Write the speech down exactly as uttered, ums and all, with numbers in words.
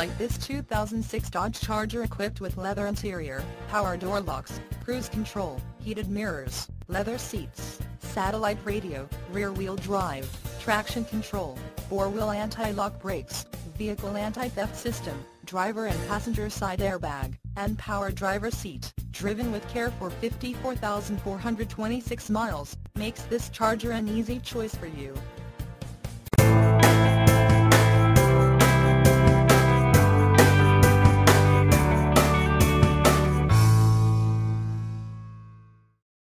like this two thousand six Dodge Charger equipped with leather interior, power door locks, cruise control, heated mirrors, leather seats, satellite radio, rear-wheel drive, traction control, four-wheel anti-lock brakes, vehicle anti-theft system, driver and passenger side airbag, and power driver seat, driven with care for fifty-four thousand four hundred twenty-six miles, makes this Charger an easy choice for you.